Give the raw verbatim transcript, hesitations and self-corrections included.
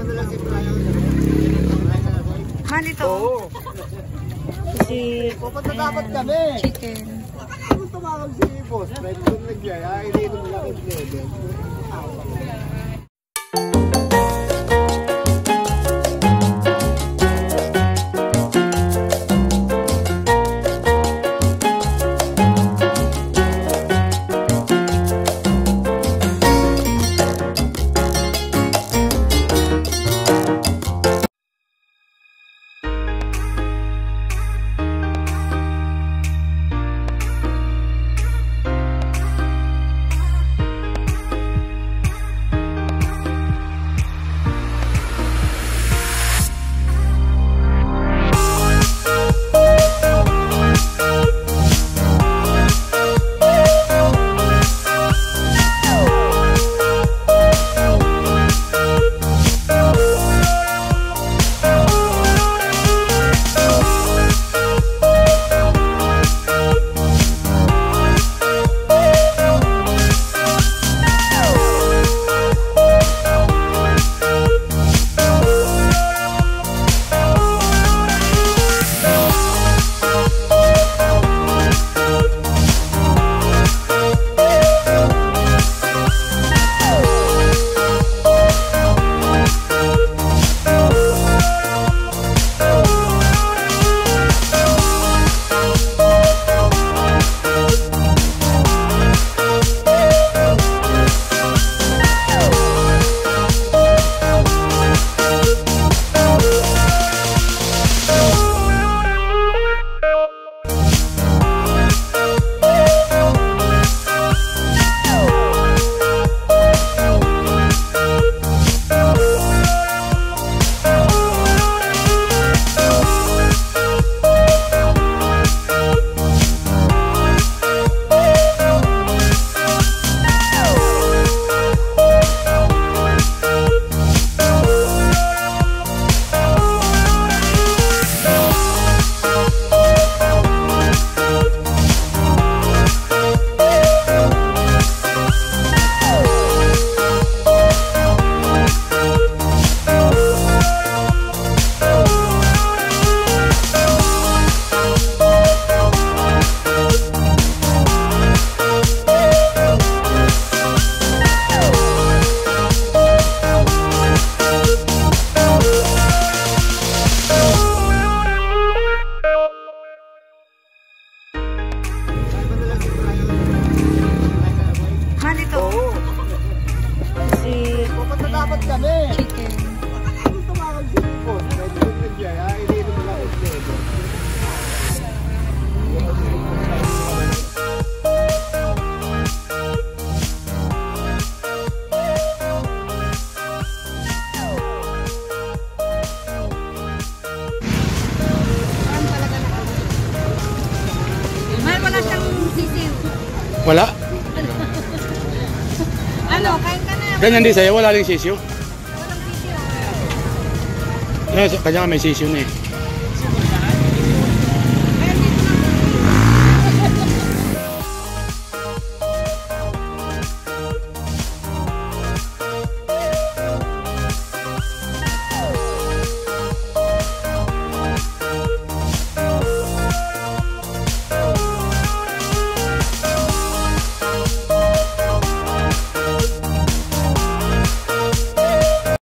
Man ito. Oo. Si pupunta dapat kami. Chicken. Kung tumawag si boss, friend kong nagyaya, hindi nung lakit level. Man ito. Oo. Si pupunta dapat kami. Chicken. Kung tumawag si boss, friend kong nagyaya, hindi nung lakit level. Wala siyang sisiw. Wala? Ano, kain ka na. Ganyan din sa'yo, wala rin sisiyo. Walang sisiw. Kanya, kanya may sisiyo na eh.